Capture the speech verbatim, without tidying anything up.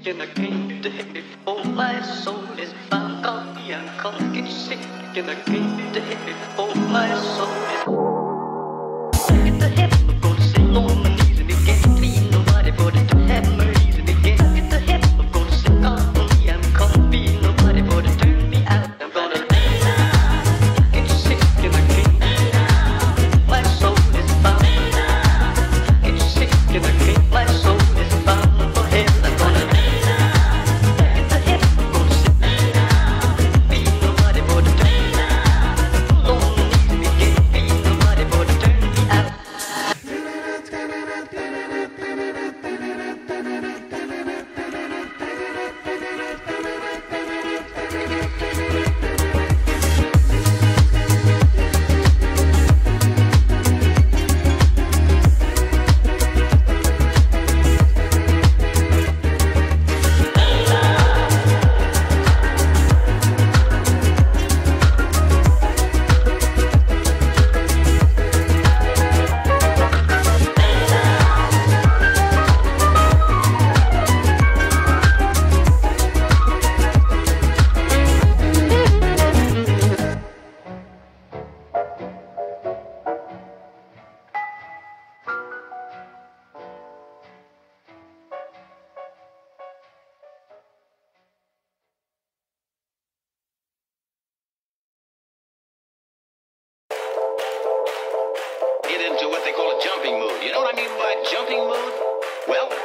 and I came to hit before my soul is found. Got me, I can't get sick, and I came to hit before my soul is. Get the hip, I'm gonna sit on my knees and again, please nobody but to have mercy and again. Get the hip, I'm gonna sit on my knees, I'm can't be nobody but to turn me out. I'm gonna get sick, and I came to hit my soul is found. Get sick, and I came, my soul is found for hell. I'm gonna get the hip, I'm gonna sit, be nobody but to turn me out. On my knees and again, be nobody but to turn me out. Get into what they call a jumping mood. You know what I mean by jumping mood? Well,